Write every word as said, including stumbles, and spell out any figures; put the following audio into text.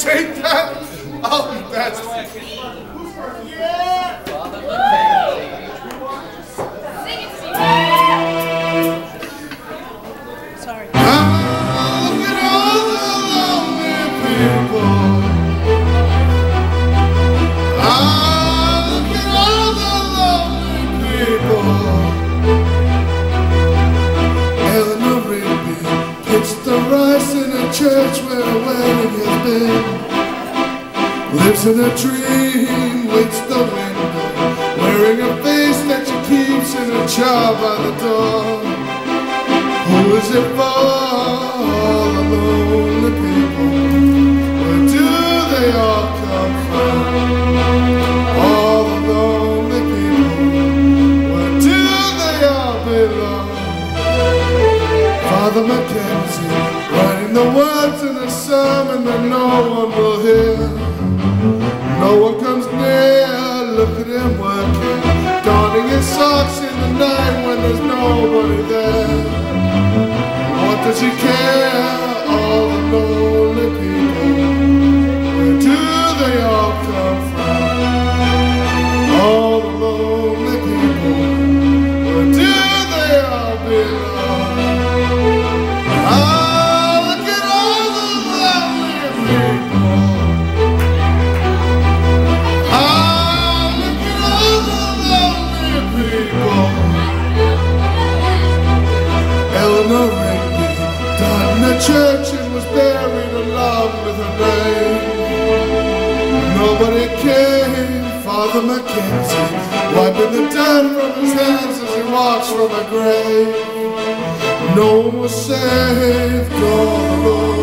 Take that? Oh, that's... Yeah! Sorry. Ah, look at all the lonely people. Ah, look at all the lonely people. Eleanor Rigby pitched the rice in a church where a wedding has been. Lives in a dream, waits the window, wearing a face that she keeps in a jar by the door. Who is it for? All the lonely people. Where do they all come from? All the lonely people. Where do they all belong? Father Mackenzie, writing the words in a sermon that no one will hear. No one comes near, look at him working, donning his socks in the night when there's nobody there. What does he care? All the lonely people. Where do they all come from? All the lonely people. Where do they all belong? Ah, look at all the lonely people. Ah, look at all the lonely people. Eleanor Rigby died in a church and was buried along with her name. Nobody came. Father Mackenzie wiping the dirt from his hands as he walks from a grave. No one was saved all alone.